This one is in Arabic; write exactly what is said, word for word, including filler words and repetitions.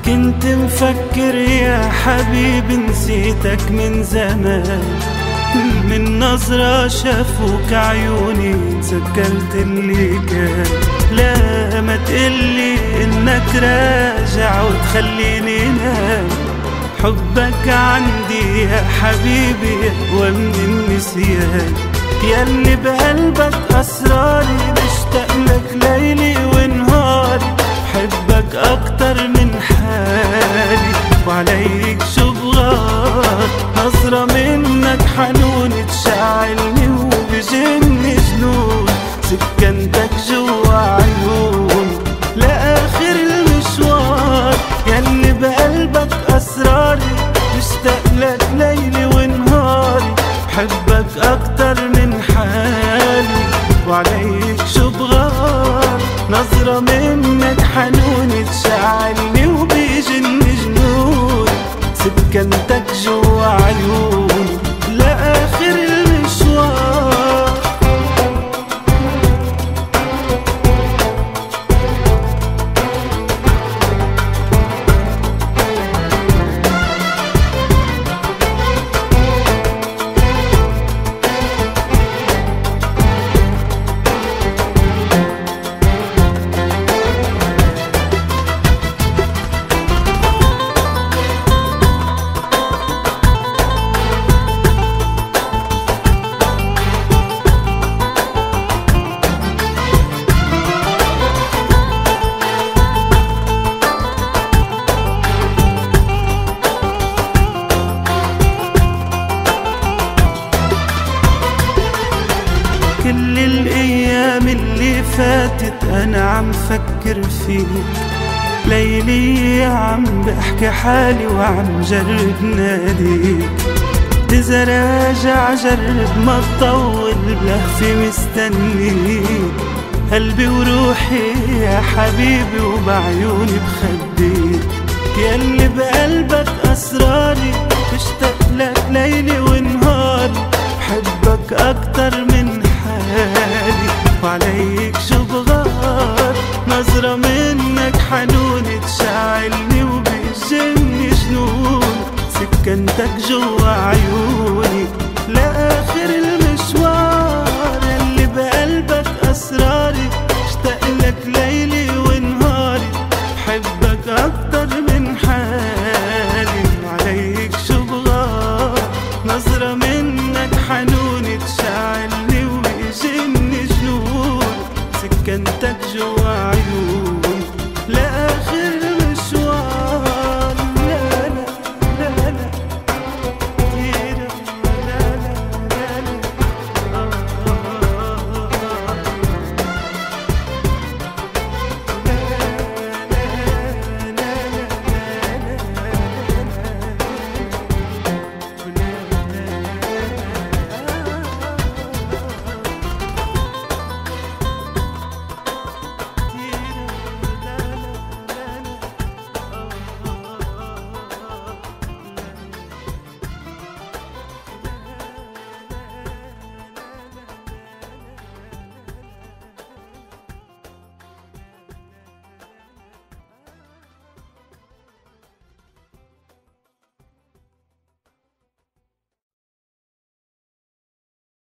كنت مفكر يا حبيبي نسيتك من زمان، من نظرة شافوك عيوني تذكرت اللي كان. لا ما تقلي انك راجع وتخليني نام، حبك عندي يا حبيبي أقوى من النسيان. ياللي بقلبك أسراري بشتاق لك ليلي ونهاري، بحبك أكتر من حالي وعليك شو بغار. نظرة منك حنون تشعلني وبجني جنون، سكنتك جوا عيون لآخر المشوار. ياللي بقلبك أسراري بشتاق لك ليلي ونهاري، بحبك أكتر من حالي وعليك شو بغار. نظرة منك حنون تشعلني وبيجني جنون، سكنتك جوا عيوني لآخر المشوار. كل الأيام اللي فاتت أنا عم فكر فيك، ليلي عم بحكي حالي وعم جرب ناديك. إذا راجع جرب ما تطول بلهفي مستنيك، قلبي وروحي يا حبيبي وبعيوني بخبيك. ياللي بقلبك أسراري بشتاق لك ليلي ونهاري، بحبك أكتر من حالي وعليك شو بغار. نظرة منك حنون تشعلني وبيجني جنون، سكنتك جوا